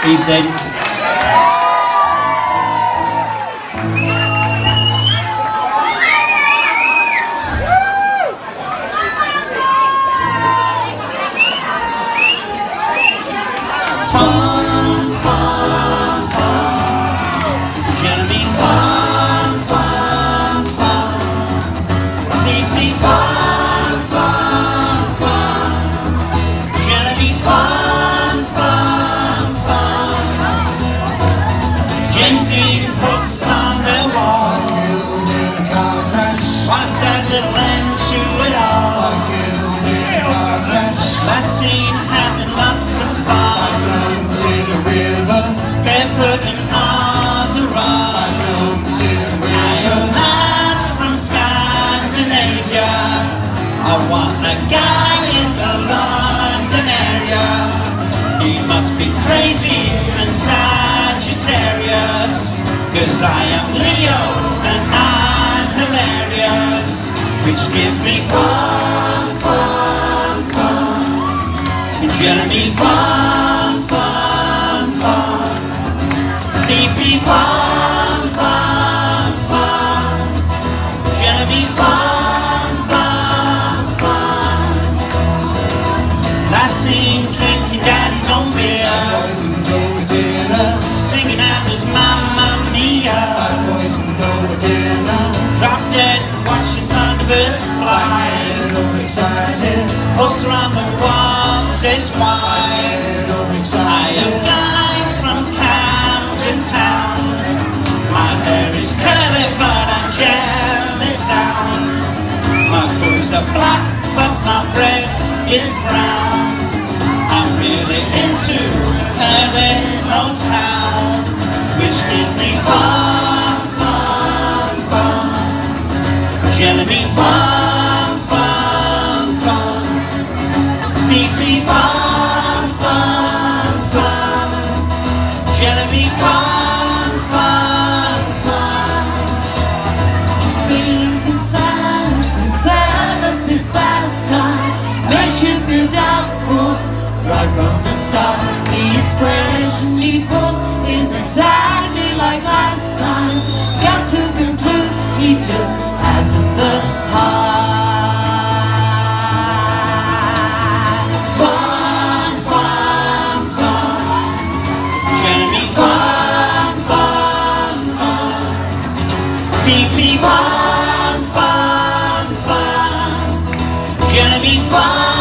Evening. Fun, fun, fun. Jeremy, fun, fun, fun. Fifi, fun, fun, fun. Jeremy, fun, fun, fun. James Dean puts on the wall. What a sad little end to it all. Last scene having lots of fun. Barefoot and on the run. I am not from Scandinavia. I want a guy in the London area. He must be crazy and Sagittarius, 'cause I am Leo and I'm hilarious, which gives me fun, fun, fun. Jeremy, fun, fun, fun. Fifi, fun, fun, fun. Jeremy, fun, fun, fun. Last scene drinking daddy's own beer, singing out his Mamma Mia. Drop dead watching thunderbirds fly. Poster on the wall says why. I am guy from Camden Town. My hair is curly but I'm jelly down. My clothes are black but my bread is brown. I'm really into early old town, which gives me fun, fun, fun. Jeremy, fun, fun, fun. Fifi, fun, fun, fun. Jeremy, fun, fun, fun. Being conservative past time makes you feel doubtful right from the start. The inspiration he pulls is exactly like last time. Got to conclude he just hasn't the heart. Fun, fun, fun. Jeremy, fun, fun, fun. Fifi, fun, fun, fun. Jeremy, fun.